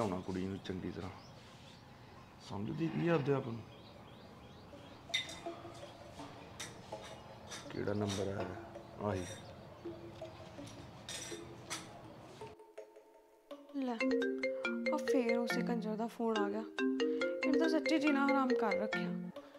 समझाना कुड़ी नूं चंगी तरह समझदी की आपदे आप नूं किहड़ा नंबर है आही ਲੈ ਆ ਫੇਰ ਉਸੇ ਕੰਜਰ ਦਾ ਫੋਨ ਆ ਗਿਆ ਇਹਨੇ ਤਾਂ ਸੱਚੀ ਜੀਣਾ ਹਰਾਮ ਕਰ ਰੱਖਿਆ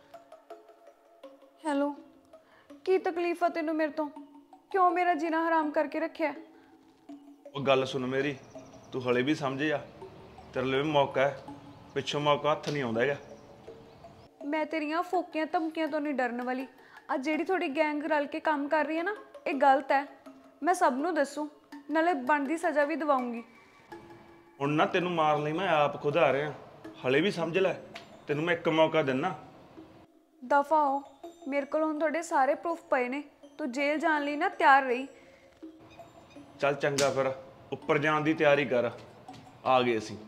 ਹੈਲੋ ਕੀ ਤਕਲੀਫ ਆ ਤੈਨੂੰ ਮੇਰੇ ਤੋਂ ਕਿਉਂ ਮੇਰਾ ਜੀਣਾ ਹਰਾਮ ਕਰਕੇ ਰੱਖਿਆ ਉਹ ਗੱਲ ਸੁਣ ਮੇਰੀ ਤੂੰ ਹਲੇ ਵੀ ਸਮਝ ਜਾ ਤੇਰੇ ਲਈ ਮੌਕਾ ਹੈ ਪਿੱਛੋਂ ਮੌਕਾ ਹੱਥ ਨਹੀਂ ਆਉਂਦਾ ਹੈਗਾ ਮੈਂ ਤੇਰੀਆਂ ਫੋਕੀਆਂ ਧਮਕੀਆਂ ਤੋਂ ਨਹੀਂ ਡਰਨ ਵਾਲੀ ਆ ਜਿਹੜੀ ਤੁਹਾਡੀ ਗੈਂਗ ਰਲ ਕੇ ਕੰਮ ਕਰ ਰਹੀ ਹੈ ਨਾ ਇਹ ਗਲਤ ਹੈ ਮੈਂ ਸਭ ਨੂੰ ਦੱਸੂ ਨਾਲੇ ਬਣਦੀ ਸਜ਼ਾ ਵੀ ਦਿਵਾਉਂਗੀ ਹੁਣ ਨਾ ਤੈਨੂੰ ਮਾਰਨ ਲਈ ਮੈਂ ਆਪ ਖੁਦ ਆ ਰਿਹਾ ਹਲੇ ਵੀ ਸਮਝ ਲੈ ਤੈਨੂੰ ਮੈਂ ਇੱਕ ਮੌਕਾ ਦਿੰਨਾ ਦਫਾ ਹੋ ਮੇਰੇ ਕੋਲ ਹੁਣ ਤੁਹਾਡੇ ਸਾਰੇ ਪ੍ਰੂਫ ਪਏ ਨੇ ਤੂੰ ਜੇਲ੍ਹ ਜਾਣ ਲਈ ਨਾ ਤਿਆਰ ਰਹੀ ਚੱਲ ਚੰਗਾ ਫਿਰ ਉੱਪਰ ਜਾਣ ਦੀ ਤਿਆਰੀ ਕਰ ਆ ਗਏ ਅਸੀਂ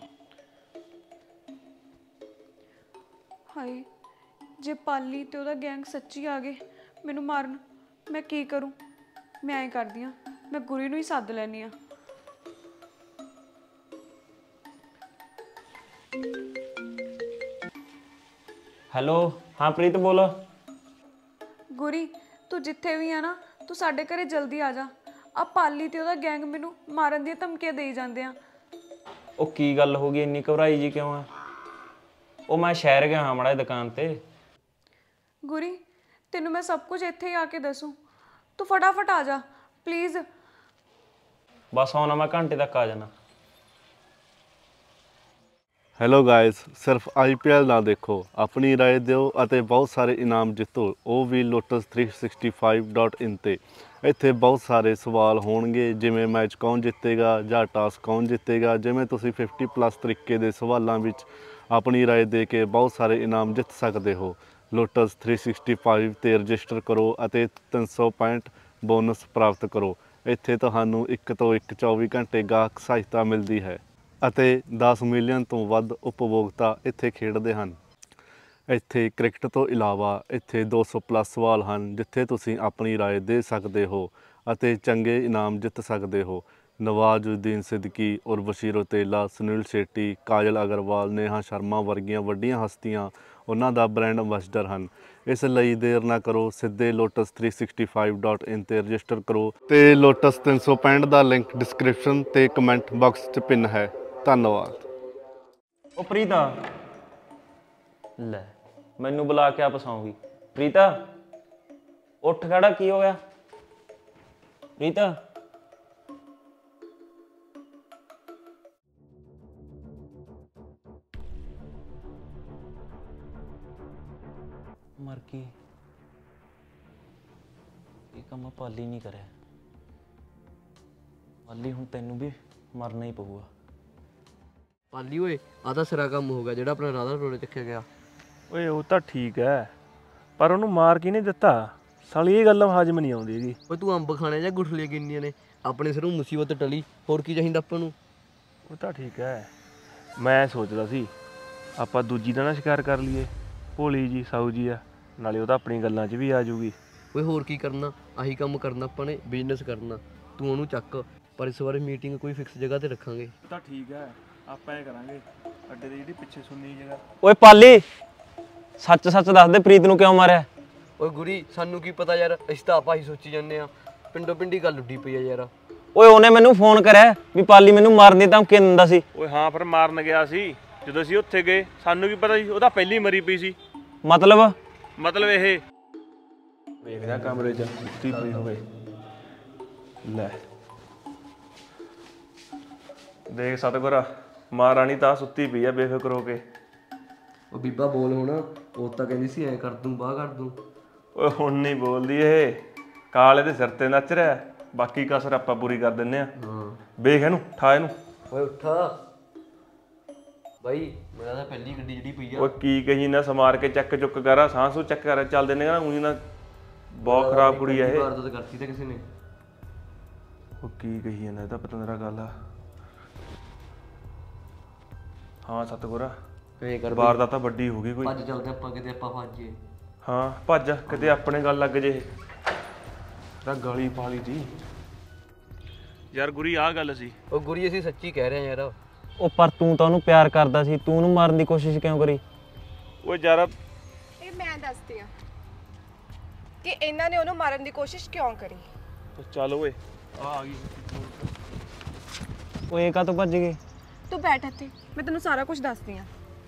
ਹਾਏ ਜੇ ਪਾਲੀ ਤੇ ਉਹਦਾ ਗੈਂਗ ਸੱਚੀ ਆ ਗਏ ਮੈਨੂੰ ਮਾਰਨ ਮੈਂ ਕੀ ਕਰੂੰ ਮੈਂ ਐਂ ਕਰਦੀ ਹਾਂ ਮੈਂ ਗੁਰੀ ਨੂੰ ਹੀ ਸੱਦ ਲੈਂਦੀ ਹਾਂ हेलो हाँ प्रीत बोलो ਗੁਰੀ ਤੂੰ ਜਿੱਥੇ ਵੀ ਆ ਨਾ ਤੂੰ ਸਾਡੇ ਘਰੇ ਜਲਦੀ ਆ ਜਾ ਆ ਪਾਲੀ ਤੇ ਉਹਦਾ ਗੈਂਗ ਮੈਨੂੰ ਮਾਰਨ ਦੀਆਂ ਧਮਕੀਆਂ ਦੇਈ ਜਾਂਦੇ ਆ ਉਹ ਕੀ ਗੱਲ ਹੋ ਗਈ ਇੰਨੀ ਘਬਰਾਈ ਜੀ ਕਿਉਂ ਆ ਉਹ ਮੈਂ ਸ਼ਹਿਰ ਗਿਆ ਹਾਂ ਮਾੜਾ ਦੁਕਾਨ ਤੇ ਗੁਰੀ ਤੈਨੂੰ ਮੈਂ ਸਭ ਕੁਝ ਇੱਥੇ ਹੀ ਆ ਕੇ ਦੱਸੂ ਤੂੰ ਫਟਾਫਟ ਆ ਜਾ ਪਲੀਜ਼ ਬਸ ਆਉਣਾ ਮੈਂ ਘੰਟੇ ਤੱਕ ਆ ਜਾਣਾ ਹੈਲੋ ਗਾਇਸ ਸਿਰਫ IPL ਨਾ ਦੇਖੋ ਆਪਣੀ ਰਾਏ ਦਿਓ ਅਤੇ ਬਹੁਤ ਸਾਰੇ ਇਨਾਮ ਜਿੱਤੋ ਉਹ ਵੀ lotus365.in ਤੇ ਇੱਥੇ ਬਹੁਤ ਸਾਰੇ ਸਵਾਲ ਹੋਣਗੇ ਜਿਵੇਂ ਮੈਚ ਕੌਣ ਜਿੱਤੇਗਾ ਜਾਂ ਟਾਸ ਕੌਣ ਜਿੱਤੇਗਾ ਜਿਵੇਂ ਤੁਸੀਂ 50+ ਤਰੀਕੇ ਦੇ ਸਵਾਲਾਂ ਵਿੱਚ ਆਪਣੀ ਰਾਏ ਦੇ ਕੇ ਬਹੁਤ ਸਾਰੇ ਇਨਾਮ ਜਿੱਤ ਸਕਦੇ ਹੋ lotus365 ਤੇ ਰਜਿਸਟਰ ਕਰੋ ਅਤੇ 365 ਬੋਨਸ ਪ੍ਰਾਪਤ ਕਰੋ ਇੱਥੇ ਤੁਹਾਨੂੰ ਇੱਕ ਤੋਂ ਇੱਕ 24 ਘੰਟੇ ਗਾਹਕ ਸਹਾਇਤਾ ਮਿਲਦੀ ਹੈ ਅਤੇ 10 ਮਿਲੀਅਨ ਤੋਂ ਵੱਧ ਉਪਭੋਗਤਾ ਇੱਥੇ ਖੇਡਦੇ ਹਨ ਇੱਥੇ ਕ੍ਰਿਕਟ ਤੋਂ ਇਲਾਵਾ ਇੱਥੇ 200+ ਸਵਾਲ ਹਨ ਜਿੱਥੇ ਤੁਸੀਂ ਆਪਣੀ ਰਾਏ ਦੇ ਸਕਦੇ ਹੋ ਅਤੇ ਚੰਗੇ ਇਨਾਮ ਜਿੱਤ ਸਕਦੇ ਹੋ ਨਵਾਜ਼ੁਦੀਨ ਸਿੱਦੀਕੀ ਉਰਵਸ਼ੀ ਰੌਤੇਲਾ ਸੁਨੀਲ ਸ਼ੈੱਟੀ ਕਾਜਲ ਅਗਰਵਾਲ ਨੇਹਾ ਸ਼ਰਮਾ ਵਰਗੀਆਂ ਵੱਡੀਆਂ ਹਸਤੀਆਂ ਉਹਨਾਂ ਦਾ ਬ੍ਰਾਂਡ ਅੰਬੈਸਡਰ ਹਨ ਇਸ ਲਈ ਦੇਰ ਨਾ ਕਰੋ ਸਿੱਧੇ lotus365.in ਤੇ ਰਜਿਸਟਰ ਕਰੋ ਤੇ ਲੋਟਸ 365 ਦਾ ਲਿੰਕ ਡਿਸਕ੍ਰਿਪਸ਼ਨ ਤੇ ਕਮੈਂਟ ਬਾਕਸ 'ਚ ਪਿੰਨ ਹੈ ਧੰਨਵਾਦ ਉਹ ਪ੍ਰੀਤਾ ਲੈ ਮੈਨੂੰ ਬੁਲਾ ਕੇ ਆਪ ਸੌਂਗੀ ਪ੍ਰੀਤਾ ਉੱਠ ਖੜਾ ਕੀ ਹੋ ਗਿਆ ਪ੍ਰੀਤਾ ਮਰ ਗਈ ਇਹ ਕੰਮ ਪਾਲੀ ਨਹੀਂ ਕਰਿਆ ਪਾਲੀ ਹੁਣ ਤੈਨੂੰ ਵੀ ਮਰਨਾ ਹੀ ਪਊਗਾ ਪਾਲੀ ਓਏ ਆ ਤਾਂ ਸਿਰਾ ਕੰਮ ਹੋ ਗਿਆ ਜਿਹੜਾ ਆਪਣਾ ਰਾਧਾ ਰੋੜੇ ਚੱਕਿਆ ਗਿਆ ਓਏ ਉਹ ਤਾਂ ਠੀਕ ਹੈ ਪਰ ਉਹਨੂੰ ਮਾਰ ਕੀ ਨਹੀਂ ਦਿੱਤਾ ਸਾਲੀ ਇਹ ਗੱਲ ਹਾਜ਼ਮ ਨਹੀਂ ਆਉਂਦੀ ਹੈਗੀ ਓਏ ਤੂੰ ਅੰਬ ਖਾਣੇ ਜਾਂ ਗੁਠਲੀਆਂ ਕਿੰਨੀਆਂ ਨੇ ਆਪਣੇ ਸਿਰੋਂ ਮੁਸੀਬਤ ਟਲੀ ਹੋਰ ਕੀ ਚਾਹੀਦਾ ਆਪਾਂ ਨੂੰ ਉਹ ਤਾਂ ਠੀਕ ਹੈ ਮੈਂ ਸੋਚਦਾ ਸੀ ਆਪਾਂ ਦੂਜੀ ਦਾ ਨਾ ਸ਼ਿਕਾਰ ਕਰ ਲਈਏ ਭੋਲੀ ਜੀ ਸਾਊ ਜੀ ਆ ਨਾਲੇ ਉਹ ਤਾਂ ਆਪਣੀ ਗੱਲਾਂ 'ਚ ਵੀ ਆ ਜਾਊਗੀ ਓਏ ਹੋਰ ਕੀ ਕਰਨਾ ਆਹੀ ਕੰਮ ਕਰਨਾ ਆਪਾਂ ਨੇ ਬਿਜ਼ਨਸ ਕਰਨਾ ਤੂੰ ਉਹਨੂੰ ਚੱਕ ਪਰ ਇਸ ਵਾਰ ਮੀਟਿੰਗ ਕੋਈ ਫਿਕਸ ਜਗ੍ਹਾ ਤੇ ਰੱਖਾਂਗੇ ਤਾਂ ਠੀਕ ਹੈ ਆਪਾਂ ਇਹ ਕਰਾਂਗੇ ਅੱਡੇ ਦੀ ਜਿਹੜੀ ਪਿੱਛੇ ਸੁਣਨੀ ਜਗ੍ਹਾ ਓਏ ਪਾਲੀ ਸੱਚ ਸੱਚ ਦੱਸ ਦੇ ਪ੍ਰੀਤ ਨੂੰ ਕਿਉਂ ਮਾਰਿਆ ਓਏ ਗੁਰੀ ਸਾਨੂੰ ਕੀ ਪਤਾ ਯਾਰ ਅਸੀਂ ਤਾਂ ਆਪਾਂ ਹੀ ਸੋਚੀ ਜਾਂਦੇ ਆ ਪਿੰਡੋਂ ਪਿੰਡੀ ਗੱਲ ਉੱਡੀ ਪਈ ਆ ਯਾਰ ਓਏ ਉਹਨੇ ਮੈਨੂੰ ਫੋਨ ਕਰਿਆ ਵੀ ਪਾਲੀ ਮੈਨੂੰ ਮਾਰਨ ਦੀ ਧਮਕੀ ਦਿੰਦਾ ਸੀ ਓਏ ਹਾਂ ਫਿਰ ਮਾਰਨ ਗਿਆ ਸੀ ਜਦੋਂ ਅਸੀਂ ਉੱਥੇ ਗਏ ਸਾਨੂੰ ਕੀ ਪਤਾ ਸੀ ਉਹਦਾ ਪਹਿਲੀ ਮਰੀ ਪਈ ਸੀ ਮਤਲਬ ਇਹ ਵੇਖਦਾ ਕਮਰੇ 'ਚ ਸੁੱਤੀ ਪਈ ਹੋਵੇ ਲੈ ਦੇਖ ਸਤਿਗੁਰ ਮਹਾਰਾਣੀ ਤਾਂ ਸੁੱਤੀ ਪਈ ਆ ਬੇਫਿਕਰ ਹੋ ਕੇ ਉਹ ਬੀਬਾ ਬੋਲ ਹੁਣ ਉਹ ਤਾਂ ਕਹਿੰਦੀ ਸੀ ਐ ਕਰ ਦੂੰ ਬਾਹ ਕਰ ਦੂੰ ਓਏ ਹੁਣ ਨਹੀਂ ਬੋਲਦੀ ਇਹ ਕਾਲੇ ਦੇ ਸਿਰ ਤੇ ਨੱਚ ਰਿਹਾ ਬਾਕੀ ਕਸਰ ਆਪਾਂ ਪੂਰੀ ਕਰ ਦਿੰਨੇ ਆ ਹਾਂ ਵੇਖ ਇਹਨੂੰ ਠਾ ਇਹਨੂੰ ਓਏ ਉੱਠਾ ਬਾਈ ਮੇਰਾ ਤਾਂ ਪਹਿਲੀ ਗੱਡੀ ਜਿਹੜੀ ਪਈ ਆ ਓਏ ਕੀ ਕਹੀ ਨਾ ਸਮਾਰ ਕੇ ਚੱਕ ਚੁੱਕ ਕਰਾ ਸਾਂਸੂ ਚੱਕ ਕਰ ਚੱਲ ਦਿੰਨੇ ਨਾ ਉਂਝ ਨਾ ਬਹੁਤ ਖਰਾਬ ਕੁੜੀ ਆ ਇਹ ਵਾਰਦਾਤ ਕਰਤੀ ਤਾਂ ਕਿਸੇ ਨੇ ਉਹ ਕੀ ਕਹੀ ਜਾਂਦਾ ਇਹ ਤਾਂ ਪਤਾ ਮੇਰਾ ਗੱਲ ਆ ਹਾਂ ਸਤਿਗੁਰ ਐ ਕਰ ਵਾਰਦਾਤ ਤਾਂ ਵੱਡੀ ਹੋ ਗਈ ਕੋਈ ਭੱਜ ਚੱਲਦੇ ਆਪਾਂ ਕਿਤੇ ਆਪਾਂ ਫਸ ਜੀਏ ਹਾਂ ਭੱਜ ਕਿਤੇ ਆਪਣੇ ਗੱਲ ਲੱਗ ਜੇ ਤਾਂ ਗਲੀ ਪਾਲੀ ਦੀ ਯਾਰ ਗੁਰੀ ਆਹ ਗੱਲ ਸੀ ਉਹ ਗੁਰੀ ਅਸੀਂ ਸੱਚੀ ਕਹਿ ਰਹੇ ਆ ਯਾਰ ਉਹ ਪਰ ਤੂੰ ਤਾਂ ਉਹਨੂੰ ਪਿਆਰ ਕਰਦਾ ਸੀ, ਤੂੰ ਉਹਨੂੰ ਮਾਰਨ ਦੀ ਕੋਸ਼ਿਸ਼ ਕਿਉਂ ਕਰੀ? ਓਏ ਯਾਰ ਇਹ ਮੈਂ ਦੱਸਦੀ ਆ ਕਿ ਇਹਨਾਂ ਨੇ ਉਹਨੂੰ ਮਾਰਨ ਦੀ ਕੋਸ਼ਿਸ਼ ਕਿਉਂ ਕਰੀ। ਚੱਲ ਓਏ ਆ ਗਈ। ਉਹ ਇਹ ਕਾਹਤੋਂ ਭੱਜ ਗਏ? ਤੂੰ ਬੈਠ ਇੱਥੇ, ਮੈਂ ਤੈਨੂੰ ਸਾਰਾ ਕੁਝ ਦੱਸਦੀ ਆ।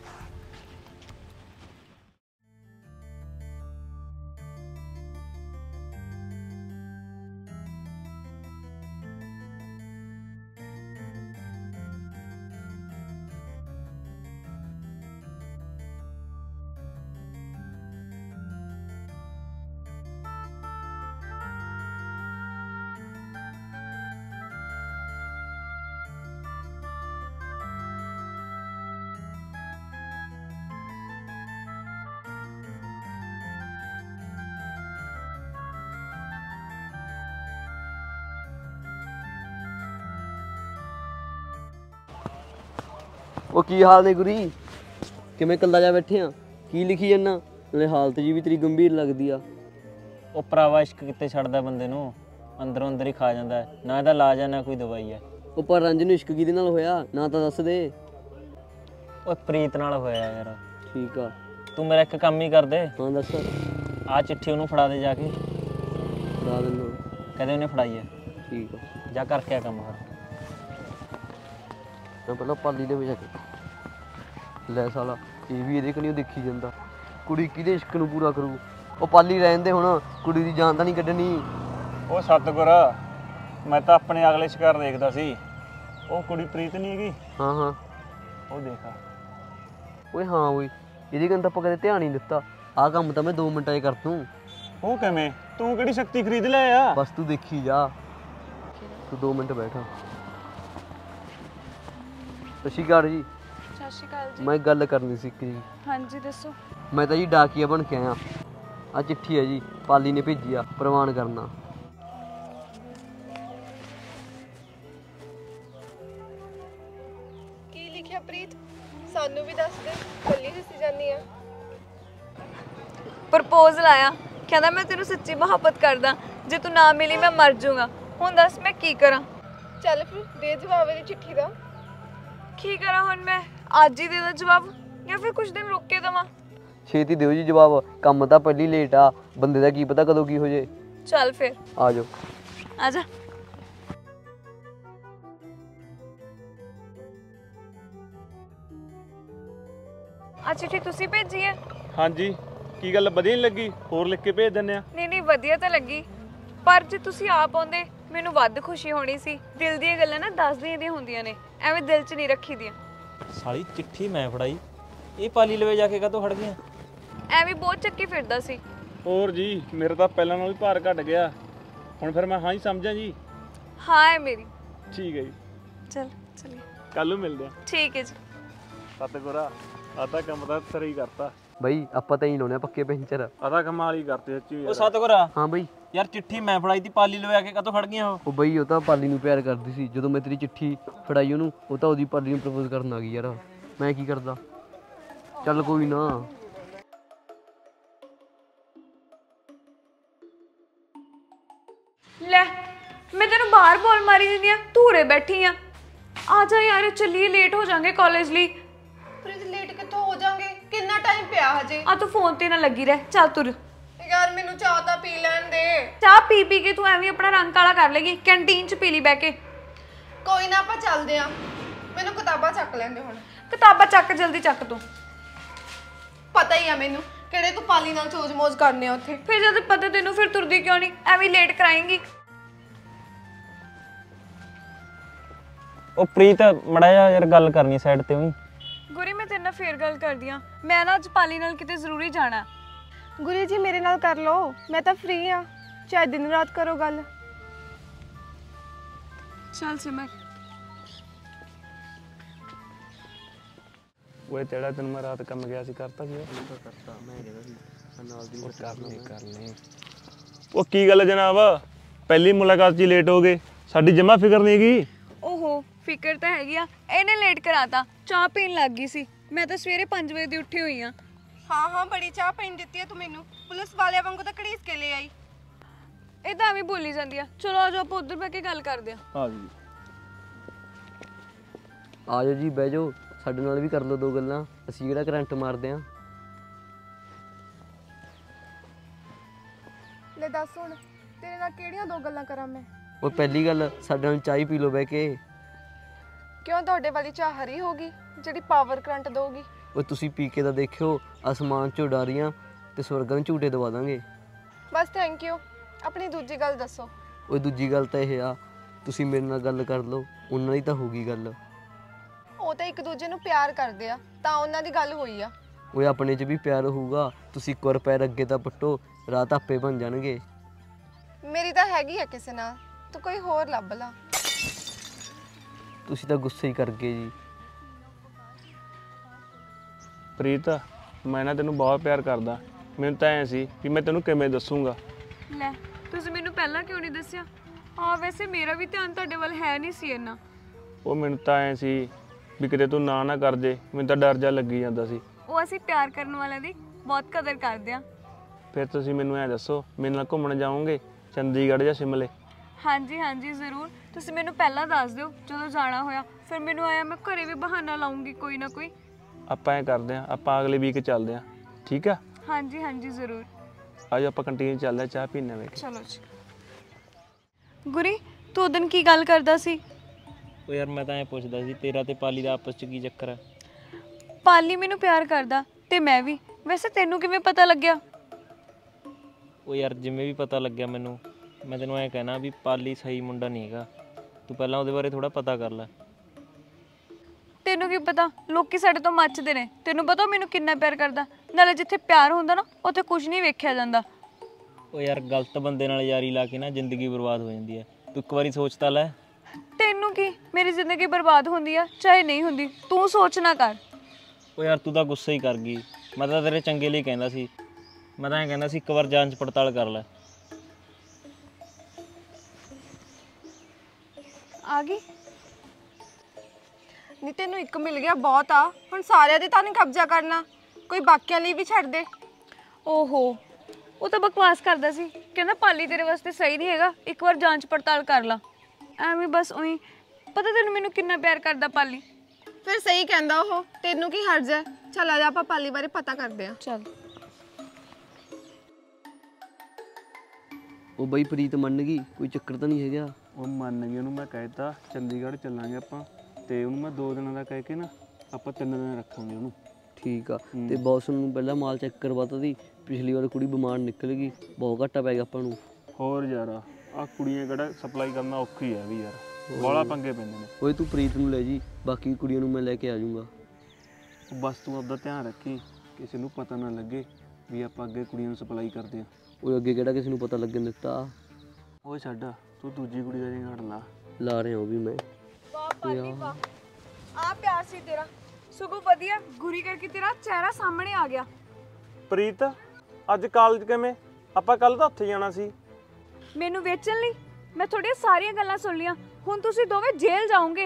ਉਹ ਕੀ ਹਾਲ ਨੇ ਗੁਰੀ? ਕਿਵੇਂ ਕੱਲਾ ਜਾ ਬੈਠੇ ਆ? ਕੀ ਲਿਖੀ ਜੰਨਾ? ਨਾਲੇ ਹਾਲਤ ਜੀ ਵੀ ਤੇਰੀ ਗੰਭੀਰ ਲੱਗਦੀ ਆ। ਉਹ ਭਰਾਵਾ ਇਸ਼ਕ ਕਿੱਥੇ ਛੱਡਦਾ ਬੰਦੇ ਨੂੰ, ਅੰਦਰੋਂ ਅੰਦਰ ਹੀ ਖਾ ਜਾਂਦਾ, ਨਾ ਇਹਦਾ ਇਲਾਜ ਹੈ ਨਾ ਕੋਈ ਦਵਾਈ ਹੈ। ਉਹ ਪਰ ਰੰਜ ਨੂੰ ਇਸ਼ਕ ਕਿਹਦੇ ਨਾਲ ਹੋਇਆ? ਨਾ ਤਾਂ ਦੱਸ ਦੇ। ਉਹ ਪ੍ਰੀਤ ਨਾਲ ਹੋਇਆ ਯਾਰ। ਠੀਕ ਆ, ਤੂੰ ਮੇਰਾ ਇੱਕ ਕੰਮ ਹੀ ਕਰ ਦੇ, ਹਾਂ ਦੱਸ। ਆਹ ਚਿੱਠੀ ਉਹਨੂੰ ਫੜਾ ਦੇ ਜਾ ਕੇ, ਫੜਾ ਦਿੰਦਾ। ਕਹਦੇ ਉਹਨੇ ਫੜਾਈ ਹੈ। ਠੀਕ ਆ, ਜਾ ਕਰਕੇ ਆ ਕੰਮ ਫਿਰ। ਮੈਂ ਪਹਿਲਾਂ ਪਾਲੀ ਦੇ ਵਿੱਚ ਲੈ ਸਾਲਾ, ਇਹ ਵੀ ਇਹਦੇ ਕਨੀ ਦੇਖੀ ਜਾਂਦਾ। ਕੁੜੀ ਕਿਹਦੇ ਇਸ਼ਕ ਨੂੰ ਪੂਰਾ ਕਰੂ? ਉਹ ਪਾਲੀ ਰਹਿਣ ਦੇ ਹੁਣ, ਕੁੜੀ ਦੀ ਜਾਨ ਤਾਂ ਨਹੀਂ ਕੱਢਣੀ। ਉਹ ਸਤਿਗੁਰ, ਮੈਂ ਤਾਂ ਆਪਣੇ ਅਗਲੇ ਸ਼ਿਕਾਰ ਦੇਖਦਾ ਸੀ। ਉਹ ਕੁੜੀ ਪ੍ਰੀਤ ਨਹੀਂ ਹੈਗੀ? ਹਾਂ ਹਾਂ, ਉਹ ਦੇਖਾ। ਓਏ ਹਾਂ ਓਏ, ਇਹਦੇ ਕੰਨ ਤਾਂ ਆਪਾਂ ਕਦੇ ਧਿਆਨ ਨਹੀਂ ਦਿੱਤਾ। ਆਹ ਕੰਮ ਤਾਂ ਮੈਂ 2 ਮਿੰਟਾਂ 'ਚ ਕਰ ਦੂੰ। ਉਹ ਕਿਵੇਂ? ਤੂੰ ਕਿਹੜੀ ਸ਼ਕਤੀ ਖਰੀਦ ਲਿਆ? ਬਸ ਤੂੰ ਦੇਖੀ ਜਾ, ਤੂੰ 2 ਮਿੰਟ ਬੈਠਾ। ਸਤਿ ਸ਼੍ਰੀ ਅਕਾਲ ਜੀ। ਸਤਿ ਸ਼੍ਰੀ ਅਕਾਲ ਜੀ। ਮੈਂ ਇੱਕ ਗੱਲ ਕਰਨੀ ਸੀ ਇੱਕ ਜੀ। ਹਾਂਜੀ ਦੱਸੋ। ਮੈਂ ਤਾਂ ਜੀ ਡਾਕੀਆ ਬਣ ਕੇ ਆਇਆ। ਆ ਚਿੱਠੀ ਹੈ ਜੀ, ਪਾਲੀ ਨੇ ਭੇਜੀ ਆ, ਪ੍ਰਵਾਨ ਕਰਨਾ। ਕੀ ਲਿਖਿਆ ਪ੍ਰੀਤ? ਸਾਨੂੰ ਵੀ ਦੱਸ ਦੇ, ਕੱਲੀ ਹੱਸੀ ਜਾਂਦੀ ਆ। ਪ੍ਰਪੋਜ਼ਲ ਆਇਆ, ਕਹਿੰਦਾ ਮੈਂ ਤੈਨੂੰ ਸੱਚੀ ਮੁਹੱਬਤ ਕਰਦਾ, ਜੇ ਤੂੰ ਨਾ ਮਿਲੀ ਮੈਂ ਮਰ ਜਾਊਂਗਾ। ਹੁਣ ਦੱਸ ਮੈਂ ਕੀ ਕਰਾਂ? ਚੱਲ ਫਿਰ ਦੇ ਜਵਾਬ ਇਹਦੀ ਚਿੱਠੀ ਦਾ। ਕੀ ਕਰਾਂ ਹੁਣ ਮੈਂ? ਅੱਜ ਹੀ ਦੇ ਦਾਂ ਜਵਾਬ ਜਾਂ ਫਿਰ ਕੁਝ ਦਿਨ ਰੁਕ ਕੇ ਦੇਵਾਂ? ਛੇਤੀ ਦਿਓ ਜੀ ਜਵਾਬ, ਕੰਮ ਤਾਂ ਪਹਿਲੀ ਲੇਟ ਆ। ਬੰਦੇ ਦਾ ਕੀ ਪਤਾ ਕਦੋਂ ਕੀ ਹੋ ਜੇ। ਚੱਲ ਫਿਰ ਆ ਜਾਓ। ਆ ਜਾ। ਆ ਚਿੱਠੀ ਤੁਸੀਂ ਭੇਜੀ ਹੈ? ਹਾਂਜੀ, ਕੀ ਗੱਲ ਵਧੀਆ ਨਹੀਂ ਲੱਗੀ? ਹੋਰ ਲਿਖ ਕੇ ਭੇਜ ਦਿੰਨੇ ਆ। ਨਹੀਂ ਨਹੀਂ, ਵਧੀਆ ਤਾਂ ਲੱਗੀ, ਪਰ ਜੇ ਤੁਸੀਂ ਆਪ ਆਉਂਦੇ ਮੈਨੂੰ ਵੱਧ ਖੁਸ਼ੀ ਹੋਣੀ ਸੀ। ਦਿਲ ਦੀਆਂ ਗੱਲਾਂ ਨਾ ਦੱਸਦੀਆਂ ਦੀਆਂ ਹੁੰਦੀਆਂ ਨੇ, ਐਵੇਂ ਦਿਲ 'ਚ ਨਹੀਂ ਰੱਖੀ ਦੀਆਂ। ਸਾਲੀ ਚਿੱਠੀ ਮੈਂ ਫੜਾਈ, ਇਹ ਪਾਲੀ ਲਵੇ ਜਾ ਕੇ ਕਾਹਤੋਂ ਖੜ ਗਈਆਂ? ਐਵੇਂ ਬਹੁਤ ਚੱਕੀ ਫਿਰਦਾ ਸੀ। ਹੋਰ ਜੀ, ਮੇਰਾ ਤਾਂ ਪਹਿਲਾਂ ਨਾਲੋਂ ਵੀ ਭਾਰ ਘਟ ਗਿਆ। ਹੁਣ ਫਿਰ ਮੈਂ ਹਾਂ ਹੀ ਸਮਝਾਂ ਜੀ। ਹਾਂ ਹੈ ਮੇਰੀ। ਠੀਕ ਹੈ ਜੀ, ਚਲ ਚਲੀਏ। ਕੱਲ ਨੂੰ ਮਿਲਦੇ ਆ। ਠੀਕ ਹੈ ਜੀ। ਸਤਿਗੁਰਾ, ਆਹ ਕੰਮ ਤਾਂ ਸਹੀ ਕਰਤਾ। ਬਈ ਆਪਾਂ ਤਾਂ ਹੀ ਲਾਉਣੇ ਆ ਪੱਕੇ ਪੈਂਚਰ। ਆਹ ਕਮਾਲ ਹੀ ਕਰਤੇ ਸੱਚੀ ਉਹ ਯਾਰ। ਸਤਿਗੁਰ, ਹਾਂ ਬਈ। ਯਾਰ ਚਿੱਠੀ ਮੈਂ ਫੜਾਈ ਤੀ, ਪਾਲੀ ਲਵੇ ਆ ਕੇ ਕਾਹਤੋਂ ਖੜ ਗਈਆਂ ਉਹ? ਉਹ ਬਈ ਉਹ ਤਾਂ ਪਾਲੀ ਨੂੰ ਪਿਆਰ ਕਰਦੀ ਸੀ। ਜਦੋਂ ਮੈਂ ਤੇਰੀ ਚਿੱਠੀ ਫੜਾਈ ਉਹਨੂੰ, ਉਹ ਤਾਂ ਉਹਦੀ ਪਾਲੀ ਨੂੰ ਪ੍ਰਪੋਜ਼ ਕਰਨ ਆ ਗਈ ਯਾਰ। ਮੈਂ ਕੀ ਕਰਦਾ? ਚੱਲ ਕੋਈ ਨਾ। ਲੈ, ਮੈਂ ਤੈਨੂੰ ਬਾਹਰ ਬੋਲ ਮਾਰੀ ਦਿੰਦੀ ਆ, ਤੂੰ ਉਰੇ ਬੈਠੀ ਆ। ਆ ਜਾ ਯਾਰ, ਚੱਲੀਏ, ਲੇਟ ਹੋ ਜਾਾਂਗੇ ਕਾਲਜ ਲਈ। ਪ੍ਰੀਤ ਲੇਟ ਕਿੱਥੋਂ ਹੋ ਜਾਾਂਗੇ? ਕਿੰਨਾ ਟਾਈਮ ਪਿਆ ਹਜੇ? ਆ ਤੂੰ ਫੋਨ ਤੇ ਨਾ ਲੱਗੀ ਰਹਿ, ਚੱਲ ਤੁਰ। ਯਾਰ ਮੈਨੂੰ ਚਾਹ ਤਾਂ ਪੀ ਲੈਣ ਦੇ। ਚਾਹ ਪੀ ਪੀ ਕੇ ਤੂੰ ਐਵੇਂ ਆਪਣਾ ਰੰਗ ਕਾਲਾ ਕਰ ਲੇਗੀ। ਕੈਂਟੀਨ 'ਚ ਪੀ ਲਈ ਬਹਿ ਕੇ। ਕੋਈ ਨਾ, ਆਪਾਂ ਚੱਲਦੇ ਆ। ਮੈਨੂੰ ਕਿਤਾਬਾਂ ਚੱਕ ਲੈਂਦੇ ਹੁਣ। ਕਿਤਾਬਾਂ ਚੱਕ, ਜਲਦੀ ਚੱਕ ਤੂੰ। ਪਤਾ ਹੀ ਆ ਮੈਨੂੰ ਕਿਹੜੇ ਤੂੰ ਪਾਲੀ ਨਾਲ ਚੋਜ-ਮੋਜ ਕਰਨੇ ਆ ਉੱਥੇ। ਫਿਰ ਜਦ ਪਤਾ ਤੈਨੂੰ, ਫਿਰ ਤੁਰਦੀ ਕਿਉਂ ਨਹੀਂ? ਐਵੇਂ ਲੇਟ ਕਰਾਏਂਗੀ। ਉਹ ਪ੍ਰੀਤ, ਮੜਾ ਜਾ ਯਾਰ ਗੱਲ ਕਰਨੀ ਸਾਈਡ ਤੇ ਹੋਈ। ਗੁਰੀ, ਮੈਂ ਤੇਰੇ ਨਾਲ ਫੇਰ ਗੱਲ ਕਰਦੀ ਆ। ਮੈਂ ਨਾ ਅੱਜ ਪਾਲੀ ਨਾਲ ਕਿਤੇ ਜ਼ਰੂਰੀ ਜਾਣਾ। ਗੁਰੀ ਜੀ ਮੇਰੇ ਨਾਲ ਕਰ ਲਓ, ਮੈਂ ਤਾਂ ਫ੍ਰੀ ਆ। ਚਾਹੇ ਦਿਨ ਰਾਤ ਕਰੋ ਗੱਲ। ਚੱਲ ਸਿਮਰ। ਓਏ ਤੇੜਾ ਤੈਨੂੰ ਮੈਂ ਰਾਤ ਕੰਮ ਗਿਆ ਸੀ, ਕਰਤਾ ਸੀ? ਕਰਤਾ ਮੈਂ ਕਹਿੰਦਾ ਸੀ ਨਾਲ ਦੀ ਕਰ ਲੈ। ਉਹ ਕੀ ਗੱਲ ਜਨਾਬ, ਪਹਿਲੀ ਮੁਲਾਕਾਤ 'ਚ ਲੇਟ ਹੋ ਗਏ। ਸਾਡੀ ਜਮਾ ਫਿਕਰ ਨਹੀਂ ਹੈਗੀ। ਓਹੋ, ਫਿਕਰ ਤਾਂ ਹੈਗੀ ਆ। ਇਹਨੇ ਲੇਟ ਕਰਾਤਾ। ਚਾਹ ਪੀਣ ਲੱਗ ਗਈ ਸੀ। ਮੈਂ ਤਾਂ ਸਵੇਰੇ 5 ਵਜੇ ਦੀ ਉੱਠੀ ਹੋਈ ਆ। ਹਾਂ ਬੜੀ ਚਾਹ ਪੀਣ ਦਿੱਤੀ ਆ ਤੂੰ ਮੈਨੂੰ। ਪੁਲਿਸ ਵਾਲਿਆਂ ਵਾਂਗੂ ਤਾਂ ਘੜੀਸ ਕੇ ਲੈ ਆਈ। ਇਹ ਤਾਂ ਐਵੇਂ ਬੋਲੀ ਜਾਂਦੀ ਆ। ਚਲੋ ਆਜੋ ਆਪਾਂ ਉੱਧਰ ਬਹਿ ਕੇ ਗੱਲ ਕਰਦੇ ਆ। ਹਾਂ ਜੀ। ਆ ਜਾਓ ਜੀ, ਬਹਿ ਜਾਓ, ਸਾਡੇ ਨਾਲ ਵੀ ਕਰ ਲਓ 2 ਗੱਲਾਂ। ਅਸੀਂ ਕਿਹੜਾ ਕਰੰਟ ਮਾਰਦੇ ਆਂ। ਲੈ ਦੱਸ ਹੁਣ ਤੇਰੇ ਨਾਲ ਕਿਹੜੀਆਂ 2 ਗੱਲਾਂ ਕਰਾਂ ਮੈਂ? ਉਹ ਪਹਿਲੀ ਗੱਲ, ਸਾਡੇ ਨਾਲ ਚਾਹ ਪੀ ਲਓ ਬਹਿ ਕੇ। ਕਿਉਂ ਤੁਹਾਡੇ ਵਾਲੀ ਚਾਹ ਹਰੀ ਹੋਗੀ ਜਿਹੜੀ ਪਾਵਰ ਕਰੰਟ ਦਊਗੀ? ਉਹ ਤੁਸੀਂ ਪੀ ਕੇ ਤਾਂ ਦੇਖਿਓ, ਅਸਮਾਨ 'ਚੋਂ ਉਡਾਰੀਆਂ ਤੇ ਸਵਰਗਾਂ ਨੂੰ ਝੂਟੇ ਦਵਾ ਦਾਂਗੇ। ਬਸ ਥੈਂਕ ਯੂ। ਆਪਣੀ ਦੂਜੀ ਗੱਲ ਦੱਸੋ। ਉਹ ਦੂਜੀ ਗੱਲ ਤਾਂ ਇਹ ਆ, ਤੁਸੀਂ ਮੇਰੇ ਨਾਲ ਗੱਲ ਕਰ ਲਓ, ਉਹਨਾਂ ਦੀ ਤਾਂ ਹੋਊਗੀ ਗੱਲ। ਉਹ ਤਾਂ ਇੱਕ ਦੂਜੇ ਨੂੰ ਪਿਆਰ ਕਰਦੇ ਆ ਤਾਂ ਉਹਨਾਂ ਦੀ ਗੱਲ ਹੋਈ ਆ। ਉਹ ਆਪਣੇ 'ਚ ਵੀ ਪਿਆਰ ਹੋਊਗਾ। ਤੁਸੀਂ ਇੱਕ ਵਾਰ ਪੈਰ ਅੱਗੇ ਤਾਂ ਪੱਟੋ, ਰਾਤ ਆਪੇ ਬਣ ਜਾਣਗੇ। ਮੇਰੀ ਤਾਂ ਹੈਗੀ ਆ ਕਿਸੇ ਨਾਲ, ਤੂੰ ਕੋਈ ਹੋਰ ਲੱਭ ਲਾ। ਤੁਸੀਂ ਤਾਂ ਗੁੱਸੇ ਹੀ ਕਰ ਗਏ ਜੀ। ਪ੍ਰੀਤ, ਮੈਂ ਨਾ ਤੈਨੂੰ ਬਹੁਤ ਪਿਆਰ ਕਰਦਾ। ਮੈਨੂੰ ਤਾਂ ਐ ਸੀ ਵੀ ਮੈਂ ਤੈਨੂੰ ਕਿਵੇਂ ਦੱਸੂਗਾ। ਲੈ ਤੁਸੀਂ ਮੈਨੂੰ ਪਹਿਲਾਂ ਕਿਉਂ ਨਹੀਂ ਦੱਸਿਆ? ਹਾਂ ਵੈਸੇ ਮੇਰਾ ਵੀ ਧਿਆਨ ਤੁਹਾਡੇ ਵੱਲ ਹੈ ਨਹੀਂ ਸੀ ਇੰਨਾ। ਉਹ ਮੈਨੂੰ ਤਾਂ ਐ ਸੀ ਵੀ ਕਿਤੇ ਤੂੰ ਨਾ ਕਰ ਜੇ, ਮੈਨੂੰ ਤਾਂ ਡਰ ਜਾ ਲੱਗੀ ਜਾਂਦਾ ਸੀ। ਉਹ ਅਸੀਂ ਪਿਆਰ ਕਰਨ ਵਾਲਿਆਂ ਦੀ ਬਹੁਤ ਕਦਰ ਕਰਦੇ ਆ। ਫਿਰ ਤੁਸੀਂ ਮੈਨੂੰ ਐ ਦੱਸੋ, ਮੇਰੇ ਨਾਲ ਘੁੰਮਣ ਜਾਓਗੇ ਚੰਡੀਗੜ੍ਹ ਜਾਂ ਸ਼ਿਮਲੇ? ਹਾਂਜੀ ਹਾਂਜੀ ਜ਼ਰੂਰ। ਤੁਸੀਂ ਮੈਨੂੰ ਪਹਿਲਾਂ ਦੱਸ ਦਿਓ ਜਦੋਂ ਜਾਣਾ ਹੋਇਆ, ਫਿਰ ਮੈਨੂੰ ਆਇਆ ਮੈਂ ਘਰੇ ਵੀ ਬਹਾਨਾ ਲਾਉਂਗੀ ਕੋਈ ਨਾ ਕੋਈ। ਆਪਾਂ ਐ ਕਰਦੇ ਆਂ, ਆਪਾਂ ਅਗਲੇ ਵੀਕ ਚੱਲਦੇ ਆਂ, ਠੀਕ ਆ? ਹਾਂਜੀ ਹਾਂਜੀ ਜ਼ਰੂਰ। ਆਜੋ ਆਪਾਂ ਕੰਟੀਨ ਚੱਲਦੇ ਆਂ, ਚਾਹ ਪੀਣੇ ਵੇਖ। ਚਲੋ ਜੀ। ਗੁਰੀ ਤੂੰ ਉਦੋਂ ਕੀ ਗੱਲ ਕਰਦਾ ਸੀ? ਉਹ ਯਾਰ ਮੈਂ ਤਾਂ ਐ ਪੁੱਛਦਾ ਸੀ, ਤੇਰਾ ਤੇ ਪਾਲੀ ਦਾ ਆਪਸ 'ਚ ਕੀ ਚੱਕਰ ਹੈ? ਪਾਲੀ ਮੈਨੂੰ ਪਿਆਰ ਕਰਦਾ ਤੇ ਮੈਂ ਵੀ। ਵੈਸੇ ਤੈਨੂੰ ਕਿਵੇਂ ਪਤਾ ਲੱਗਿਆ? ਉਹ ਯਾਰ ਜਿਵੇਂ ਵੀ ਪਤਾ ਲੱਗਿਆ ਮੈਨੂੰ, ਮੈਂ ਤੈਨੂੰ ਐ ਕਹਿਣਾ ਵੀ ਪਾਲੀ ਸਹੀ ਮੁੰਡਾ ਨਹੀਂ ਹੈਗਾ। ਤੂੰ ਪਹਿਲਾਂ ਉਹਦੇ ਬਾਰੇ ਥੋੜਾ ਪਤਾ ਕਰ ਲੈ। ਤੈਨੂੰ ਕੀ ਪਤਾ, ਲੋਕੀ ਸਾਡੇ ਤੋਂ ਮੱਚਦੇ ਨੇ। ਤੈਨੂੰ ਪਤਾ ਉਹ ਮੈਨੂੰ ਕਿੰਨਾ ਪਿਆਰ ਕਰਦਾ। ਨਾਲੇ ਜਿੱਥੇ ਪਿਆਰ ਹੁੰਦਾ ਨਾ ਉੱਥੇ ਕੁਝ ਨਹੀਂ ਵੇਖਿਆ ਜਾਂਦਾ। ਉਹ ਯਾਰ ਗਲਤ ਬੰਦੇ ਨਾਲ ਯਾਰੀ ਲਾ ਕੇ ਨਾ ਜ਼ਿੰਦਗੀ ਬਰਬਾਦ ਹੋ ਜਾਂਦੀ ਹੈ। ਤੂੰ ਇੱਕ ਵਾਰੀ ਸੋਚ ਤਾਂ ਲੈ। ਤੈਨੂੰ ਕੀ, ਮੇਰੀ ਜ਼ਿੰਦਗੀ ਬਰਬਾਦ ਹੁੰਦੀ ਆ ਚਾਹੇ ਨਹੀਂ ਹੁੰਦੀ, ਤੂੰ ਸੋਚ ਨਾ ਕਰ। ਉਹ ਯਾਰ ਤੂੰ ਤਾਂ ਗੁੱਸਾ ਹੀ ਕਰ ਗਈ। ਮੈਂ ਤਾਂ ਤੇਰੇ ਚੰਗੇ ਲਈ ਕਹਿੰਦਾ ਸੀ। ਮੈਂ ਤਾਂ ਐਂ ਕਹਿੰਦਾ ਸੀ ਇੱਕ ਵਾਰ ਜਾਂਚ ਪੜਤਾਲ ਕਰ ਲੈ। ਆ ਗਈ? ਨਹੀਂ ਤੈਨੂੰ ਇੱਕ ਮਿਲ ਗਿਆ ਬਹੁਤ ਆ, ਹੁਣ ਸਾਰਿਆਂ ਦੇ ਤਾਂ ਨਹੀਂ ਕਬਜ਼ਾ ਕਰਨਾ, ਕੋਈ ਬਾਕੀਆਂ ਲਈ ਵੀ ਛੱਡ ਦੇ। ਓਹੋ ਉਹ ਤਾਂ ਬਕਵਾਸ ਕਰਦਾ ਸੀ, ਕਹਿੰਦਾ ਪਾਲੀ ਤੇਰੇ ਵਾਸਤੇ ਸਹੀ ਨਹੀਂ ਹੈਗਾ, ਇੱਕ ਵਾਰ ਜਾਂਚ ਪੜਤਾਲ ਕਰ ਲਾ। ਐਵੇਂ ਬਸ ਉਹੀ। ਪਤਾ ਤੈਨੂੰ ਮੈਨੂੰ ਕਿੰਨਾ ਪਿਆਰ ਕਰਦਾ ਪਾਲੀ। ਫਿਰ ਸਹੀ ਕਹਿੰਦਾ ਉਹ, ਤੈਨੂੰ ਕੀ ਹਰਜ ਹੈ? ਚੱਲ ਆ ਜਾ ਆਪਾਂ ਪਾਲੀ ਬਾਰੇ ਪਤਾ ਕਰਦੇ ਆ। ਚੱਲ। ਉਹ ਬਈ ਪ੍ਰੀਤ ਮੰਨ ਗਈ, ਕੋਈ ਚੱਕਰ ਤਾਂ ਨਹੀਂ ਹੈਗਾ? ਉਹ ਮੰਨ ਗਈ, ਉਹਨੂੰ ਮੈਂ ਕਹਿਤਾ ਚੰਡੀਗੜ੍ਹ ਚੱਲਾਂਗੇ ਆਪਾਂ, ਤੇ ਉਹਨੂੰ ਮੈਂ 2 ਦਿਨਾਂ ਦਾ ਕਹਿ ਕੇ ਨਾ ਆਪਾਂ 3 ਦਿਨ ਰੱਖਾਂਗੇ ਉਹਨੂੰ। ਠੀਕ ਆ। ਤੇ ਬੌਸ ਨੂੰ ਪਹਿਲਾਂ ਮਾਲ ਚੈੱਕ ਕਰਵਾਤਾ ਸੀ। ਪਿਛਲੀ ਵਾਰ ਕੁੜੀ ਬਿਮਾਰ ਨਿਕਲ ਗਈ, ਬਹੁਤ ਘਾਟਾ ਪੈ ਗਿਆ ਆਪਾਂ ਨੂੰ। ਹੋਰ ਯਾਰ ਆ ਕੁੜੀਆਂ ਕਿਹੜਾ ਸਪਲਾਈ ਕਰਨਾ ਔਖੀ ਹੈ ਵੀ ਯਾਰ, ਬਾਹਲਾ ਪੰਗੇ ਪੈਂਦੇ ਨੇ। ਓਏ ਤੂੰ ਪ੍ਰੀਤ ਨੂੰ ਲੈ ਜੀ, ਬਾਕੀ ਕੁੜੀਆਂ ਨੂੰ ਮੈਂ ਲੈ ਕੇ ਆ ਜਾਊਂਗਾ। ਬਸ ਤੂੰ ਆਪਦਾ ਧਿਆਨ ਰੱਖੀ, ਕਿਸੇ ਨੂੰ ਪਤਾ ਨਾ ਲੱਗੇ ਵੀ ਆਪਾਂ ਅੱਗੇ ਕੁੜੀਆਂ ਨੂੰ ਸਪਲਾਈ ਕਰਦੇ ਆ। ਓਏ ਅੱਗੇ ਕਿਹੜਾ ਕਿਸੇ ਨੂੰ ਪਤਾ ਲੱਗਣ ਦਿੱਤਾ। ਉਹ ਛੱਡ, ਤੂੰ ਦੂਜੀ ਕੁੜੀ ਦਾ ਰਿੰਗਾੜ ਲਾ ਰਿਹਾ ਉਹ ਵੀ ਮੈਂ। ਵਾਹ ਪਾਲੀ ਵਾਹ, ਆ ਪਿਆਰ ਸੀ ਤੇਰਾ। ਸਗੋਂ ਵਧੀਆ ਗੁਰੀ ਕਰਕੇ ਤੇਰਾ ਚਿਹਰਾ ਸਾਹਮਣੇ ਆ ਗਿਆ। ਪ੍ਰੀਤ ਅੱਜ ਕਾਲਜ ਕਿਵੇਂ? ਆਪਾਂ ਕੱਲ ਤਾਂ ਉੱਥੇ ਜਾਣਾ ਸੀ। ਮੈਨੂੰ ਵੇਚਣ ਲਈ? ਮੈਂ ਤੁਹਾਡੀਆਂ ਸਾਰੀਆਂ ਗੱਲਾਂ ਸੁਣ ਲੀਆਂ। ਹੁਣ ਤੁਸੀਂ ਦੋਵੇਂ ਜੇਲ੍ਹ ਜਾਓਗੇ।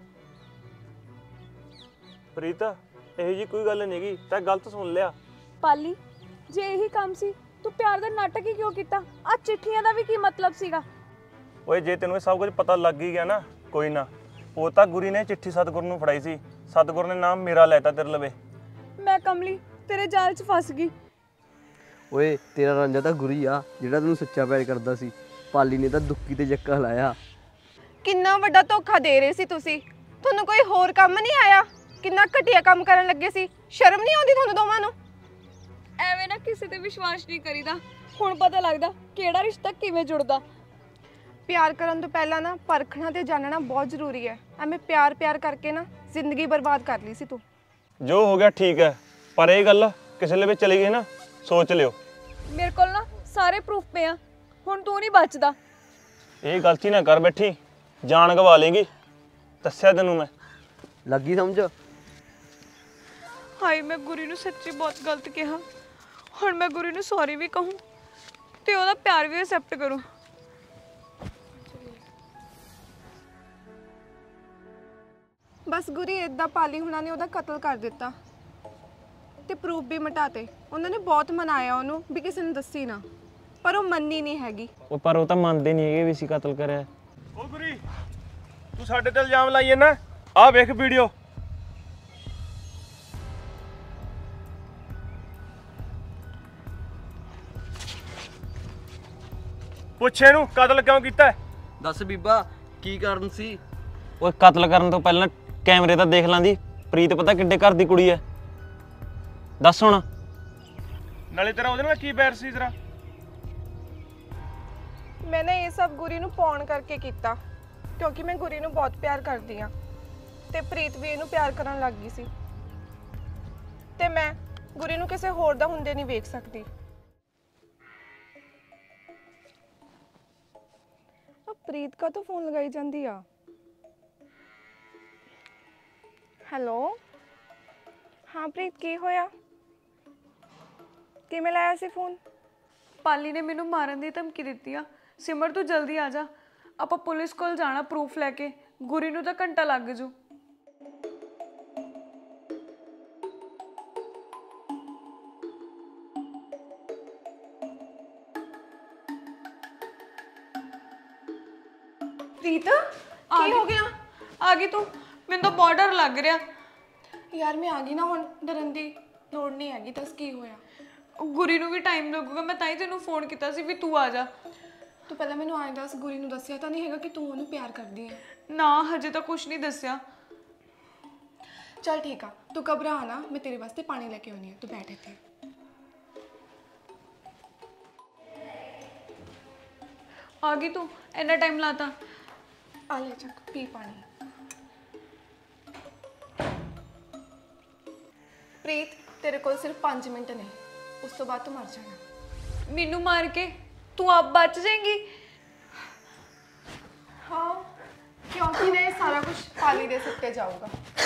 ਪ੍ਰੀਤ ਇਹੋ ਜੀ ਕੋਈ ਗੱਲ ਨਹੀਂ ਹੈਗੀ, ਤੈਂ ਗਲਤ ਸੁਣ ਲਿਆ। ਪਾਲੀ ਜੇ ਇਹੀ ਕੰਮ ਸੀ ਤੂੰ ਪਿਆਰ ਦਾ ਨਾਟਕ ਹੀ ਕਿਉਂ ਕੀਤਾ? ਆ ਚਿੱਠੀਆਂ ਦਾ ਵੀ ਕੀ ਮਤਲਬ ਸੀਗਾ? ਓਏ ਜੇ ਤੈਨੂੰ ਇਹ ਸਭ ਕੁਝ ਪਤਾ ਲੱਗ ਹੀ ਗਿਆ ਨਾ, ਕੋਈ ਨਾ। ਉਹ ਤਾਂ ਗੁਰੀ ਨੇ ਚਿੱਠੀ ਸਤਿਗੁਰੂ ਨੂੰ ਫੜਾਈ ਸੀ, ਸਤਿਗੁਰੂ ਨੇ ਨਾਮ ਮੇਰਾ ਲੈਤਾ ਤੇਰੇ ਲਵੇ। ਮੈਂ ਕਮਲੀ ਤੇਰੇ ਜਾਲ 'ਚ ਫਸ ਗਈ। ਓਏ ਤੇਰਾ ਰਾਂਝਾ ਤਾਂ ਗੁਰੀ ਆ ਜਿਹੜਾ ਤੈਨੂੰ ਸੱਚਾ ਪਿਆਰ ਕਰਦਾ ਸੀ। ਪਾਲੀ ਨੇ ਤਾਂ ਦੁੱਕੀ ਤੇ ਜੱਕਾ ਹਲਾਇਆ। ਕਿੰਨਾ ਵੱਡਾ ਧੋਖਾ ਦੇ ਰਹੇ ਸੀ ਤੁਸੀਂ। ਤੁਹਾਨੂੰ ਕੋਈ ਹੋਰ ਕੰਮ ਨਹੀਂ ਆਇਆ? ਕਿੰਨਾ ਘਟੀਆ ਕੰਮ ਕਰਨ ਲੱਗੇ ਸੀ। ਸ਼ਰਮ ਨਹੀਂ ਆਉਂਦੀ ਤੁਹਾਨੂੰ ਦੋਵਾਂ ਨੂੰ? ਐਵੇਂ ਨਾ ਕਿਸੇ ਤੇ ਵਿਸ਼ਵਾਸ ਨਹੀਂ ਕਰੀਦਾ। ਹੁਣ ਪਤਾ ਲੱਗਦਾ ਕਿਹੜਾ ਰਿਸ਼ਤਾ ਕਿਵੇਂ ਜੁੜਦਾ। ਪਿਆਰ ਕਰਨ ਤੋਂ ਪਹਿਲਾਂ ਨਾ ਪਰਖਣਾ ਤੇ ਜਾਣਨਾ ਬਹੁਤ ਜ਼ਰੂਰੀ ਹੈ। ਐਵੇਂ ਪਿਆਰ ਕਰਕੇ ਨਾ ਜ਼ਿੰਦਗੀ ਬਰਬਾਦ ਕਰ ਲਈ ਸੀ ਤੂੰ। ਜੋ ਹੋ ਗਿਆ ਠੀਕ ਹੈ, ਪਰ ਇਹ ਗੱਲ ਕਿਸੇ ਲਈ ਵੀ ਚਲੀ ਗਈ ਨਾ, ਸੋਚ ਲਿਓ। ਮੇਰੇ ਕੋਲ ਨਾ ਸਾਰੇ ਪ੍ਰੂਫ ਪਏ ਆ, ਹੁਣ ਤੂੰ ਨਹੀਂ ਬਚਦਾ। ਇਹ ਗਲਤੀ ਨਾ ਕਰ ਬੈਠੀ, ਜਾਨ ਗਵਾ ਲੇਗੀ। ਦੱਸਿਆ ਤੈਨੂੰ ਮੈਂ। ਲੱਗੀ ਸਮਝ? ਹਾਏ ਮੈਂ ਗੁਰੀ ਨੂੰ ਸੱਚੀ ਬਹੁਤ ਗਲਤ ਕਿਹਾ। ਹੁਣ ਮੈਂ ਗੁਰੀ ਨੂੰ ਸੌਰੀ ਵੀ ਕਹੂੰ ਤੇ ਉਹਦਾ ਪਿਆਰ ਵੀ ਐਕਸੈਪਟ ਕਰੂੰ। ਬਸ ਗੁਰੀ ਇਦਾਂ ਪਾਲੀ ਹੁਣਾਂ ਨੇ ਉਹਦਾ ਕਤਲ ਕਰ ਦਿੱਤਾ ਤੇ ਪ੍ਰੂਫ ਵੀ ਮਿਟਾਤੇ। ਉਹਨਾਂ ਨੇ ਬਹੁਤ ਮਨਾਇਆ ਉਹਨੂੰ ਵੀ ਕਿਸੇ ਨੂੰ ਦੱਸੀ ਨਾ, ਪਰ ਉਹ ਮੰਨੀ ਨਹੀਂ ਹੈਗੀ। ਉਹ ਪਰ ਉਹ ਤਾਂ ਮੰਨਦੇ ਨਹੀਂ ਹੈਗੇ ਵੀ ਅਸੀਂ ਕਤਲ ਕਰਿਆ। ਓ ਗੁਰੀ, ਤੂੰ ਸਾਡੇ ਤੇ ਇਲਜ਼ਾਮ ਲਾਈਏ ਨਾ। ਆ ਵੇਖ ਵੀਡੀਓ। ਪੁੱਛ ਇਹਨੂੰ ਕਤਲ ਕਿਉਂ ਕੀਤਾ? ਦੱਸ ਬੀਬਾ ਕੀ ਕਾਰਨ ਸੀ? ਓਏ ਕਤਲ ਕਰਨ ਤੋਂ ਪਹਿਲਾਂ ਕੈਮਰੇ ਤਾਂ ਦੇਖ ਲਾਂਦੀ। ਪ੍ਰੀਤ ਪਤਾ ਕਿੱਡੇ ਘਰ ਦੀ ਕੁੜੀ ਐ, ਦੱਸ ਹੁਣ। ਨਾਲੇ ਤੇਰਾ ਉਹਦੇ ਨਾਲ ਕੀ ਬੈਰ ਸੀ ਤੇਰਾ? ਮੈਨੇ ਇਹ ਸਭ ਗੁਰੀ ਨੂੰ ਪਾਉਣ ਕਰਕੇ ਕੀਤਾ, ਕਿਉਂਕਿ ਮੈਂ ਗੁਰੀ ਨੂੰ ਬਹੁਤ ਪਿਆਰ ਕਰਦੀ ਆ ਤੇ ਪ੍ਰੀਤ ਵੀ ਇਹਨੂੰ ਪਿਆਰ ਕਰਨ ਲੱਗ ਗਈ ਸੀ ਤੇ ਮੈਂ ਗੁਰੀ ਨੂੰ ਕਿਸੇ ਹੋਰ ਦਾ ਹੁੰਦੇ ਨਹੀਂ ਵੇਖ ਸਕਦੀ। ਆ ਪ੍ਰੀਤ ਕਾ ਤਾਂ ਫੋਨ ਲਗਾਈ ਜਾਂਦੀ ਆ। ਹੈਲੋ, ਹਾਂ ਪ੍ਰੀਤ, ਕੀ ਹੋਇਆ? ਕਿਵੇਂ ਲਾਇਆ ਸੀ ਫੋਨ? ਪਾਲੀ ਨੇ ਮੈਨੂੰ ਮਾਰਨ ਦੀ ਧਮਕੀ ਦਿੱਤੀ ਆ। ਸਿਮਰ ਤੂੰ ਜਲਦੀ ਆ ਜਾ, ਆਪਾਂ ਪੁਲਿਸ ਕੋਲ ਜਾਣਾ ਪ੍ਰੂਫ ਲੈ ਕੇ। ਗੁਰੀ ਨੂੰ ਤਾਂ ਘੰਟਾ ਲੱਗ ਜੂ। ਪ੍ਰੀਤ ਕੀ ਹੋ ਗਿਆ? ਆ ਗਈ ਤੂੰ? ਮੈਨੂੰ ਤਾਂ ਬਹੁਤ ਡਰ ਲੱਗ ਰਿਹਾ। ਯਾਰ ਮੈਂ ਆ ਗਈ ਨਾ, ਹੁਣ ਡਰਨ ਦੀ ਲੋੜ ਨਹੀਂ ਹੈਗੀ। ਦੱਸ ਕੀ ਹੋਇਆ? ਗੁਰੀ ਨੂੰ ਵੀ ਟਾਈਮ ਲੱਗੂਗਾ, ਮੈਂ ਤਾਂ ਹੀ ਤੈਨੂੰ ਫੋਨ ਕੀਤਾ ਸੀ ਵੀ ਤੂੰ ਆ ਜਾ। ਤੂੰ ਪਹਿਲਾਂ ਮੈਨੂੰ ਐਂ ਦੱਸ, ਗੁਰੀ ਨੂੰ ਦੱਸਿਆ ਤਾਂ ਨਹੀਂ ਹੈਗਾ ਕਿ ਤੂੰ ਉਹਨੂੰ ਪਿਆਰ ਕਰਦੀ ਹੈ? ਨਾ ਹਜੇ ਤਾਂ ਕੁਝ ਨਹੀਂ ਦੱਸਿਆ। ਚੱਲ ਠੀਕ ਆ, ਤੂੰ ਘਬਰਾ ਨਾ, ਮੈਂ ਤੇਰੇ ਵਾਸਤੇ ਪਾਣੀ ਲੈ ਕੇ ਆਉਣੀ ਆ। ਤੂੰ ਬੈਠ ਇੱਥੇ। ਆ ਗਈ ਤੂੰ? ਇੰਨਾ ਟਾਈਮ ਲਾਤਾ? ਆ ਲੈ ਚੱਕ, ਪੀ ਪਾਣੀ। ਪ੍ਰੀਤ ਤੇਰੇ ਕੋਲ ਸਿਰਫ 5 ਮਿੰਟ ਨੇ, ਉਸ ਤੋਂ ਬਾਅਦ ਤੂੰ ਮਰ ਜਾਣਾ। ਮੈਨੂੰ ਮਾਰ ਕੇ ਤੂੰ ਆਪ ਬਚ ਜਾਏਂਗੀ? ਹਾਂ, ਕਿਉਂਕਿ ਨਾ ਇਹ ਸਾਰਾ ਕੁਝ ਪਾਲੀ ਦੇ ਸਿਰ ਤੇ ਜਾਊਗਾ।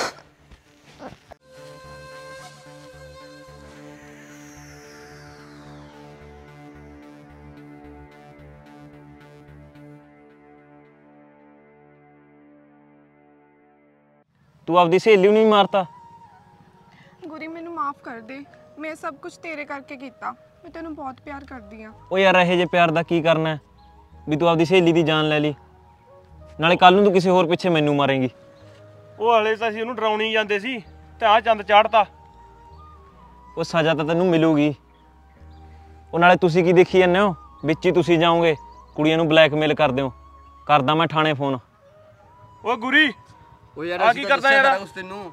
ਤੂੰ ਆਪਦੀ ਸਹੇਲੀ ਨੂੰ ਨਹੀਂ ਮਾਰਤਾ? ਗੁਰੀ ਮੈਨੂੰ ਮਾਫ ਕਰ ਦੇ, ਮੈਂ ਸਭ ਕੁਝ ਤੇਰੇ ਕਰਕੇ ਕੀਤਾ। ਮੈਂ ਤੈਨੂੰ ਬਹੁਤ ਪਿਆਰ ਕਰਦੀ ਆ। ਓ ਯਾਰ ਇਹੋ ਜਿਹੇ ਪਿਆਰ ਦਾ ਕੀ ਕਰਨਾ ਹੈ ਵੀ ਤੂੰ ਆਪਦੀ ਸਹੇਲੀ ਦੀ ਜਾਨ ਲੈ ਲਈ, ਨਾਲੇ ਕੱਲ ਨੂੰ ਤੂੰ ਕਿਸੇ ਹੋਰ ਪਿੱਛੇ ਮੈਨੂੰ ਮਾਰੇਂਗੀ। ਉਹ ਹਲੇ ਤਾਂ ਅਸੀਂ ਉਹਨੂੰ ਡਰਾਉਣੀ ਜਾਂਦੇ ਸੀ ਤੇ ਆਹ ਚੰਦ ਚਾੜਤਾ। ਉਹ ਸਜ਼ਾ ਤਾਂ ਤੈਨੂੰ ਮਿਲੂਗੀ। ਉਹ ਨਾਲੇ ਤੁਸੀਂ ਕੀ ਦੇਖੀ ਜਾਂਦੇ ਹੋ? ਵਿੱਚ ਹੀ ਤੁਸੀਂ ਜਾਓਗੇ, ਕੁੜੀਆਂ ਨੂੰ ਬਲੈਕਮੇਲ ਕਰਦੇ ਹੋ। ਕਰਦਾ ਮੈਂ ਥਾਣੇ ਫੋਨ। ਓ ਗੁਰੀ, ਉਹ ਯਾਰ ਆ ਅਸੀਂ ਕੀ ਤਾਂ ਕਰਦਾ ਦੱਸਿਆ ਯਾਰ? ਸਾਰਾ ਕੁਛ ਤੈਨੂੰ।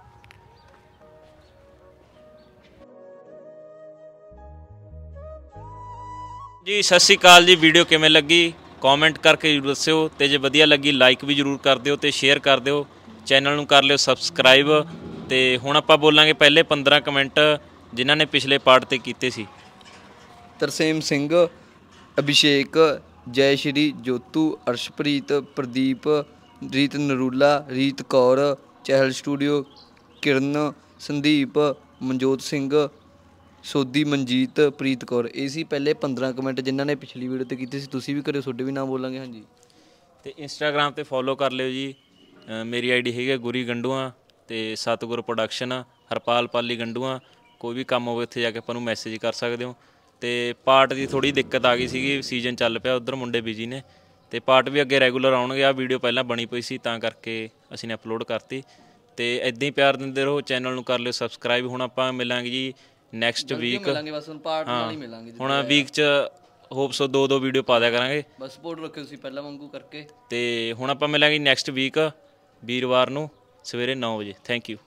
ਜੀ ਸਤਿ ਸ਼੍ਰੀ ਅਕਾਲ ਜੀ। ਵੀਡੀਓ ਕਿਵੇਂ ਲੱਗੀ ਕਮੈਂਟ ਕਰਕੇ ਜ਼ਰੂਰ ਦੱਸਿਓ, ਤੇ ਜੇ ਵਧੀਆ ਲੱਗੀ ਲਾਈਕ ਵੀ ਜ਼ਰੂਰ ਕਰ ਦਿਓ ਤੇ ਸ਼ੇਅਰ ਕਰ ਦਿਓ। ਚੈਨਲ ਨੂੰ ਕਰ ਲਿਓ ਸਬਸਕ੍ਰਾਈਬ। ਤੇ ਹੁਣ ਆਪਾਂ ਬੋਲਾਂਗੇ ਪਹਿਲੇ 15 ਕਮੈਂਟ ਜਿਨ੍ਹਾਂ ਨੇ ਪਿਛਲੇ ਪਾਰਟ ਤੇ ਕੀਤੇ ਸੀ। ਤਰਸੇਮ ਸਿੰਘ, ਅਭਿਸ਼ੇਕ, ਜੈ ਸ਼੍ਰੀ, ਜੋਤੂ, ਅਰਸ਼ਪ੍ਰੀਤ, ਪ੍ਰਦੀਪ, ਰੀਤ ਨਰੂਲਾ, ਰੀਤ ਕੌਰ, ਚਹਿਲ ਸਟੂਡੀਓ, ਕਿਰਨ, ਸੰਦੀਪ, ਮਨਜੋਤ ਸਿੰਘ, ਸੋਦੀ, ਮਨਜੀਤ, ਪ੍ਰੀਤ ਕੌਰ। ਇਹ ਸੀ ਪਹਿਲੇ 15 ਕਮੈਂਟ ਜਿਨ੍ਹਾਂ ਨੇ ਪਿਛਲੀ ਵੀਡੀਓ ਤੇ ਕੀਤੇ ਸੀ। ਤੁਸੀਂ ਵੀ ਕਰਿਓ, ਤੁਹਾਡੇ ਵੀ ਨਾਮ ਬੋਲਾਂਗੇ। ਹਾਂਜੀ, ਤੇ ਇੰਸਟਾਗ੍ਰਾਮ ਤੇ ਫੋਲੋ ਕਰ ਲਿਓ ਜੀ। ਮੇਰੀ ਆਈਡੀ ਹੈਗੀ ਹੈ ਗੁਰੀ ਗੰਡੂਆਂ, ਤੇ ਸਤਗੁਰ ਪ੍ਰੋਡਕਸ਼ਨ, ਹਰਪਾਲ ਪਾਲੀ ਗੰਡੂਆਂ। ਕੋਈ ਵੀ ਕੰਮ ਹੋਵੇ ਉੱਥੇ ਜਾ ਕੇ ਆਪਾਂ ਨੂੰ ਮੈਸੇਜ ਕਰ ਸਕਦੇ ਹੋ। ਤੇ ਪਾਰਟ ਦੀ ਥੋੜੀ ਦਿੱਕਤ ਆ ਗਈ ਸੀਗੀ, ਸੀਜ਼ਨ ਚੱਲ ਪਿਆ, ਉਧਰ ਮੁੰਡੇ ਬਿਜੀ ਨੇ, ਤੇ ਪਾਰਟ ਵੀ ਅੱਗੇ ਰੈਗੂਲਰ ਆਉਣਗੇ। ਆ ਵੀਡੀਓ ਪਹਿਲਾਂ ਬਣੀ ਪਈ ਸੀ ਤਾਂ ਕਰਕੇ ਅਸੀਂ ਨੇ ਅਪਲੋਡ ਕਰਤੀ। ਤੇ ਇਦਾਂ ਹੀ ਪਿਆਰ ਦਿੰਦੇ ਰਹੋ, ਚੈਨਲ ਨੂੰ ਕਰ ਲਿਓ ਸਬਸਕ੍ਰਾਈਬ। ਹੁਣ ਆਪਾਂ ਮਿਲਾਂਗੇ ਜੀ ਨੈਕਸਟ ਵੀਕ। ਮਿਲਾਂਗੇ ਬਸ, ਹੁਣ ਪਾਰਟ ਨਾਲ ਹੀ ਮਿਲਾਂਗੇ। ਹੁਣ ਵੀਕ 'ਚ ਹੋਪਸੋ 2 ਵੀਡੀਓ ਪਾ ਦਿਆ ਕਰਾਂਗੇ। ਬਸ ਸਪੋਰਟ ਰੱਖਿਓ ਤੁਸੀਂ ਪਹਿਲਾਂ ਵਾਂਗੂ ਕਰਕੇ। ਤੇ ਹੁਣ ਆਪਾਂ ਮਿਲਾਂਗੇ ਨੈਕਸਟ ਵੀਕ ਵੀਰਵਾਰ ਨੂੰ ਸਵੇਰੇ 9 ਵਜੇ। Thank you.